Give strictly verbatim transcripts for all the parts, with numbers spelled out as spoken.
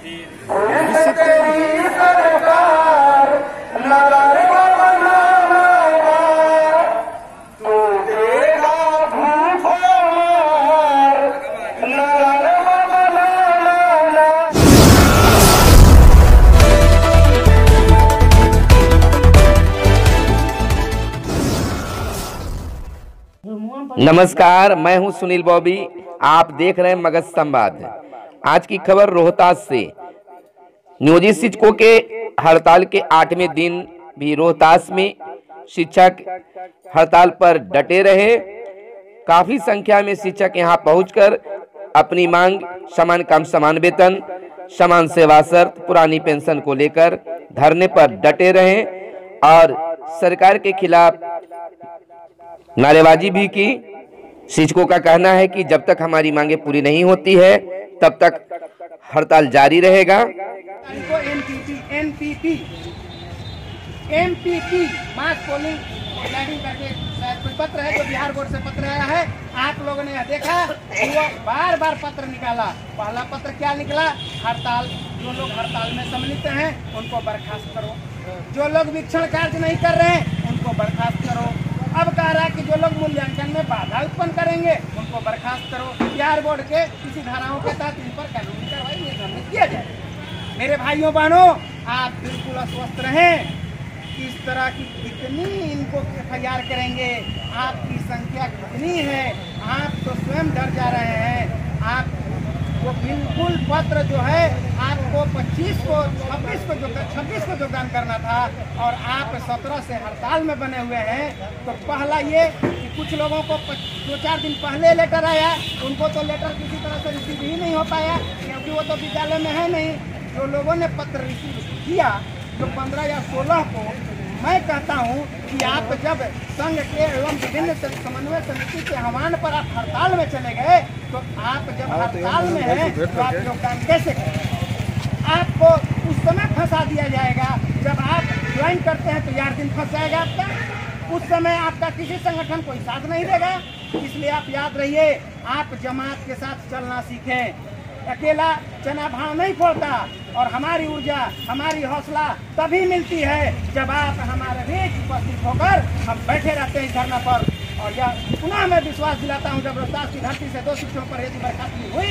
नमस्कार, मैं हूं सुनील बॉबी। आप देख रहे हैं मगध संवाद। आज की खबर रोहतास से। नियोजित शिक्षकों के हड़ताल के आठवें दिन भी रोहतास में शिक्षक हड़ताल पर डटे रहे। काफी संख्या में शिक्षक यहां पहुंचकर अपनी मांग समान काम समान वेतन, समान सेवा शर्त, पुरानी पेंशन को लेकर धरने पर डटे रहे और सरकार के खिलाफ नारेबाजी भी की। शिक्षकों का कहना है कि जब तक हमारी मांगे पूरी नहीं होती है तब तक हड़ताल जारी रहेगा। MPP MPP mass polling landing करके शायद कोई पत्र है जो बिहार बोर्ड से पत्र आया है। आप लोगों ने देखा, वो बार बार पत्र निकाला। पहला पत्र क्या निकला? हड़ताल, जो लोग हड़ताल में सम्मिलित हैं उनको बर्खास्त करो, जो लोग वीक्षण कार्य नहीं कर रहे हैं उनको बर्खास्त करो। अब कह रहा है कि जो लोग मूल्यांकन में बाधा उत्पन्न करेंगे उनको बर्खास्त करो। बिहार बोर्ड के किसी धाराओं के तहत इन पर कानूनी कार्रवाई निर्धारित किया जाए। मेरे भाइयों बहनों, आप बिल्कुल अस्वस्थ रहें। किस तरह की कितनी इनको एफ आई आर करेंगे, आपकी संख्या कितनी है, आप तो स्वयं डर जा रहे हैं। आप वो बिल्कुल पत्र जो है आपको पच्चीस को छब्बीस को जो छब्बीस को योगदान करना था और आप सत्रह से हड़ताल में बने हुए हैं। तो पहला ये कि कुछ लोगों को दो चार दिन पहले लेटर आया, उनको तो लेटर किसी तरह से रिसीव ही नहीं हो पाया क्योंकि वो तो विद्यालय में है नहीं। जो लोगों ने पत्र रिसीव किया जो पंद्रह या सोलह को, मैं कहता हूं कि आप जब संघ के एवं विभिन्न समन्वय समिति के आह्वान पर आप हड़ताल में चले गए तो आप जब हड़ताल में हैं तो आप योगदान कैसे करें? आपको उस समय फंसा दिया जाएगा जब आप ज्वाइन करते हैं तो यार दिन फंस जाएगा आपका। उस समय आपका किसी संगठन कोई साथ नहीं देगा। इसलिए आप याद रहिए, आप जमात के साथ चलना सीखें। अकेला चना भाव नहीं फोड़ता और हमारी ऊर्जा, हमारी हौसला तभी मिलती है जब आप हमारे बीच उपस्थित होकर हम बैठे रहते हैं धरना पर। और यह पुनः मैं विश्वास दिलाता हूं, जब रोहतास की धरती से दो शिक्षकों पर यदि बर्खास्तगी हुई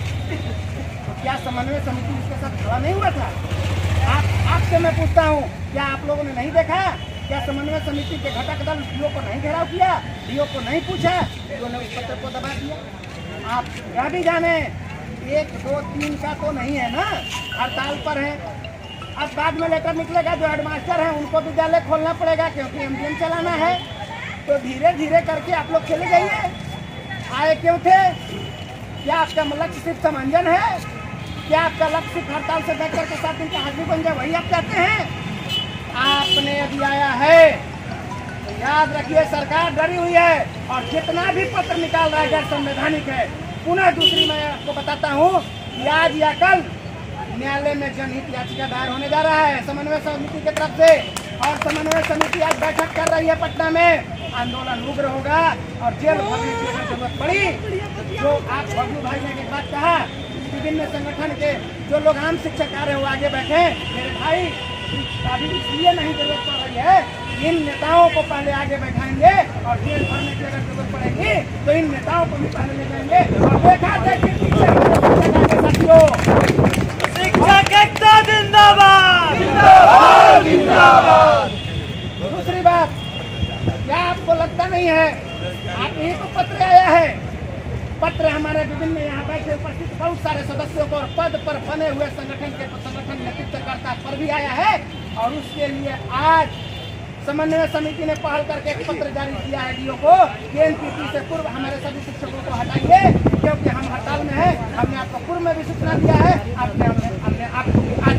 तो क्या समन्वय समिति इसके साथ खड़ा नहीं हुआ था? आप आपसे मैं पूछता हूं, क्या आप लोगों ने नहीं देखा? क्या समन्वय समिति के घटक दल डीओ को नहीं घेराव किया? डीओ को नहीं पूछा? डीओ ने उस पत्र को दबा दिया। आप यह भी जाने, एक दो तीन का तो नहीं है ना, हड़ताल पर है। अब बाद में लेटर निकलेगा, जो हेडमास्टर हैं उनको विद्यालय खोलना पड़ेगा क्योंकि एमडीएम चलाना है। तो धीरे धीरे करके आप लोग चले जाइए। आए क्यों थे? क्या आपका लक्ष्य सिर्फ समंजन है? क्या आपका लक्ष्य सिर्फ हड़ताल से बैठ करके सात दिन का हाजिरी बन जाए, वही आप चाहते हैं? आपने यदि आया है तो याद रखिए, सरकार डरी हुई है और जितना भी पत्र निकाल रहा है गैर संवैधानिक है। पुनः दूसरी मैं आपको बताता हूँ कि आज या कल न्यायालय में जनहित याचिका दायर होने जा रहा है समन्वय समिति की तरफ से। और समन्वय समिति आज बैठक कर रही है पटना में। आंदोलन उग्र होगा और जेल भरने की जरूरत पड़ी। जो आप बबलू भाई ने एक बात कहा, विभिन्न संगठन के जो लोग आम शिक्षक आ रहे हैं वो आगे बैठे। मेरे भाई, अभी इसलिए नहीं जरूरत पड़ रही है, इन नेताओं को पहले आगे बैठाएंगे और जेल भरने की अगर जरूरत पड़ेगी तो इन नेताओं को भी पहले ले जाएंगे। और देखा देखिए साथियों, शिक्षक एकता जिंदाबाद, जिंदाबाद, जिंदाबाद। दूसरी बात, क्या आपको लगता नहीं है, आप यही तो पत्र आया है, पत्र हमारे विभिन्न यहाँ बैठे उपस्थित बहुत सारे सदस्यों को और पद पर बने हुए संगठन के संगठन नेतृत्वकर्ता पर भी आया है। और उसके लिए आज समन्वय समिति ने पहल करके एक पत्र जारी किया है डीओ को कि एनपीपी से पूर्व हमारे सभी शिक्षकों को हटाइए क्योंकि हम हड़ताल में हैं। हमने आपको पूर्व में भी सूचना दिया है, आपने हमने आपको आज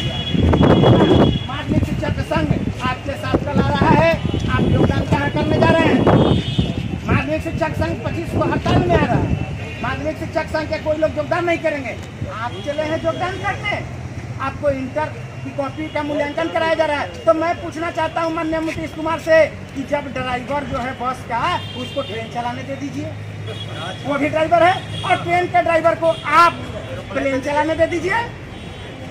माध्यमिक शिक्षक संघ आपके साथ चला रहा है। आप योगदान कहाँ करने जा रहे हैं? माध्यमिक शिक्षक संघ पच्चीस को हड़ताल में आ रहा है। माध्यमिक शिक्षक संघ के कोई लोग योगदान नहीं करेंगे, आप चले हैं योगदान करने। आपको इंटर की कॉपी का मूल्यांकन कराया जा रहा है। तो मैं पूछना चाहता हूं माननीय नीतीश कुमार से कि जब ड्राइवर जो है बस का, उसको ट्रेन चलाने दे दीजिए, वो भी ड्राइवर है। और ट्रेन के ड्राइवर को आप प्लेन चलाने दे दीजिए।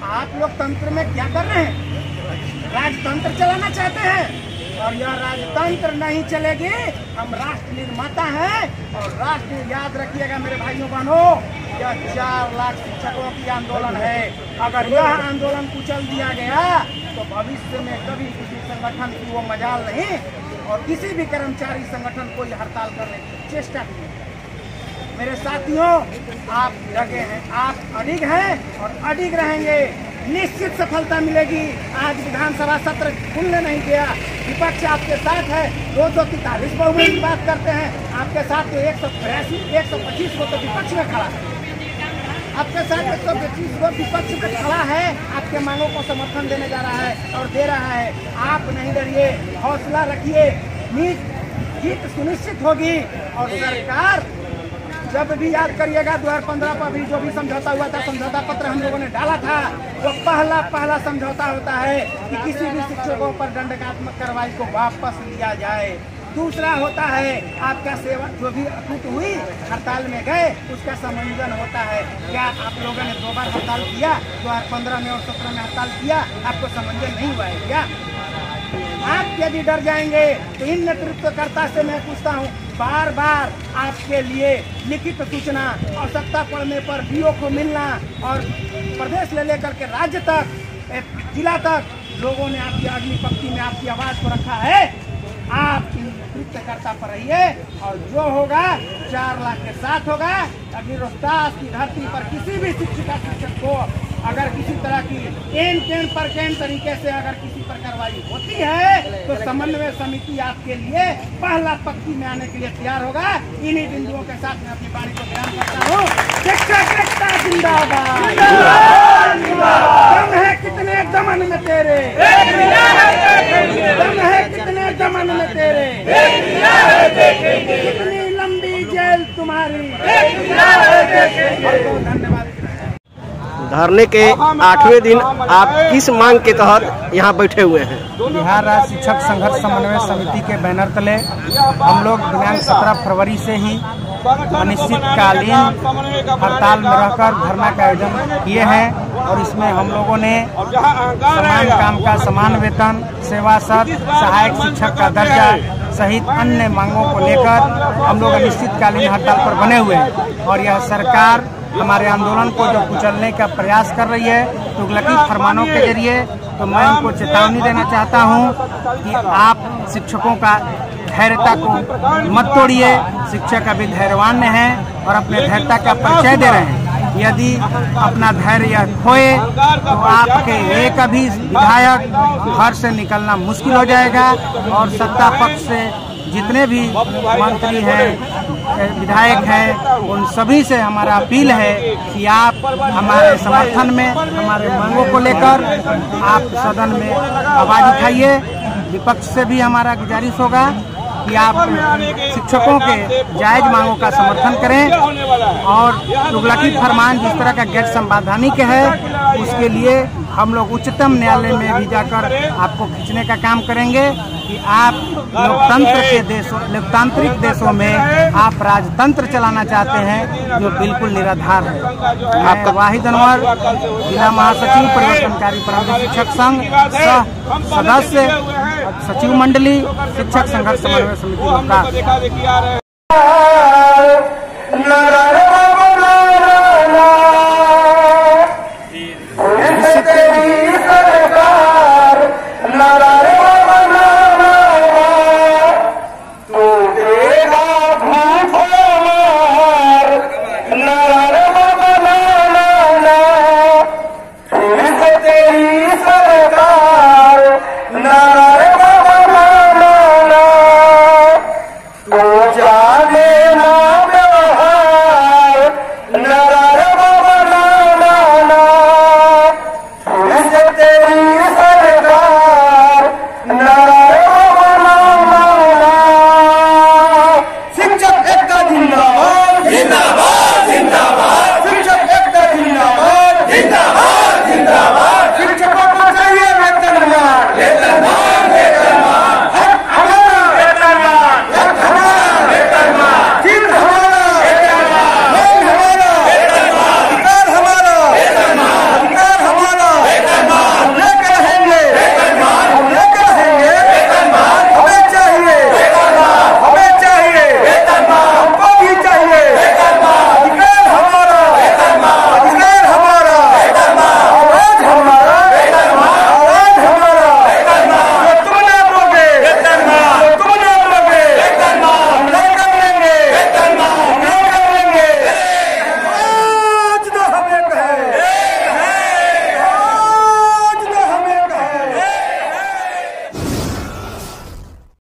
आप लोग तंत्र में क्या कर रहे हैं? राजतंत्र चलाना चाहते हैं और यह राजतंत्र नहीं चलेगी। हम राष्ट्र निर्माता हैं और राष्ट्र, याद रखिएगा मेरे भाइयों बहनों, यह चार लाख शिक्षकों की आंदोलन है। अगर यह आंदोलन कुचल दिया गया तो भविष्य में कभी किसी संगठन की वो मजाल नहीं और किसी भी कर्मचारी संगठन को यह हड़ताल करने की चेष्टा की। मेरे साथियों, आप लगे हैं, आप अडिग हैं और अडिग रहेंगे। निश्चित सफलता मिलेगी। आज विधानसभा सत्र खुलने नहीं दिया, विपक्ष आपके साथ है। दो सौ तैतालीस बहुमत की बात करते हैं, आपके साथ तो एक सौ बयासी एक सौ पच्चीस को तो विपक्ष में खड़ा है। आपके साथ एक सौ पच्चीस को विपक्ष में खड़ा है, आपके मांगों को समर्थन देने जा रहा है और दे रहा है। आप नहीं डरिए, हौसला रखिए, जीत सुनिश्चित होगी। और सरकार जब भी याद करिएगा दो हजार पंद्रह पर भी जो भी समझौता हुआ था, समझौता पत्र हम लोगों ने डाला था, वो पहला पहला समझौता होता है कि किसी भी शिक्षकों पर दंडात्मक कार्रवाई को वापस लिया जाए। दूसरा होता है आपका सेवा जो भी अटूट हुई हड़ताल में गए उसका समंजन होता है। क्या आप लोगों ने दो बार हड़ताल किया? दो हजार पंद्रह में और सत्रह में हड़ताल किया, आपको समंजन नहीं हुआ है क्या? आप यदि डर जाएंगे तो इन नेतृत्वकर्ता से मैं पूछता हूँ, बार बार आपके लिए लिखित सूचना, आवश्यकता पड़ने पर डीओ को मिलना और प्रदेश ले लेकर के राज्य तक, जिला तक लोगों ने आपकी अग्नि पंक्ति में आपकी आवाज को रखा है। आप इन नेतृत्वकर्ता पर रहिए और जो होगा चार लाख के साथ होगा। अभी रोहतास की धरती पर किसी भी शिक्षिका शिक्षक को अगर किसी तरह की एन टेन पर केन तरीके से अगर किसी पर कार्रवाई होती है तो समन्वय समिति आपके लिए पहला पंक्ति में आने के लिए तैयार होगा। इन्हीं बिंदुओं के साथ मैं अपनी बाणी को विराम करता हूँ। शिक्षक एकता जिंदाबाद। दम है कितने दमन में तेरे, दम है कितने दमन में तेरे, कितनी लंबी जेल तुम्हारी। धन्यवाद। धरने के आठवें दिन आप किस मांग के तहत यहाँ बैठे हुए हैं? बिहार राज्य शिक्षक संघर्ष समन्वय समिति के बैनर तले हम लोग दिनांक सत्रह फरवरी से ही अनिश्चितकालीन हड़ताल में रहकर धरना का आयोजन किए हैं और इसमें हम लोगों ने समान काम का समान वेतन, सेवा सत्र, सहायक शिक्षक का दर्जा सहित अन्य मांगों को लेकर हम लोग अनिश्चितकालीन हड़ताल पर बने हुए हैं। और यह सरकार हमारे आंदोलन को जो कुचलने का प्रयास कर रही है तुगलकी फरमानों के जरिए, तो मैं उनको चेतावनी देना चाहता हूं कि आप शिक्षकों का धैर्यता को मत तोड़िए। शिक्षक अभी धैर्यवान हैं और अपने धैर्यता का परिचय दे रहे हैं। यदि अपना धैर्य खोए तो आपके एक अभी विधायक घर से निकलना मुश्किल हो जाएगा और सत्ता पक्ष से जितने भी मंत्री हैं, विधायक हैं, उन सभी से हमारा अपील है कि आप हमारे समर्थन में, हमारे मांगों को लेकर आप सदन में आवाज उठाइए। विपक्ष से भी हमारा गुजारिश होगा कि आप शिक्षकों के जायज मांगों का समर्थन करें और तुगलकी फरमान जिस तरह का गैर संवैधानिक है उसके लिए हम लोग उच्चतम न्यायालय में भी जाकर आपको खींचने का काम करेंगे कि आप लोकतंत्र के देशों, लोकतांत्रिक देशों में आप राजतंत्र चलाना चाहते हैं जो बिल्कुल निराधार है। आपका वाहिद अनवर, जिला महासचिव परिवर्तनकारी प्रांतीय शिक्षक संघ, सह सदस्य सचिव मंडली, शिक्षक संघर्ष समन्वय समिति रोहतास। निश्चित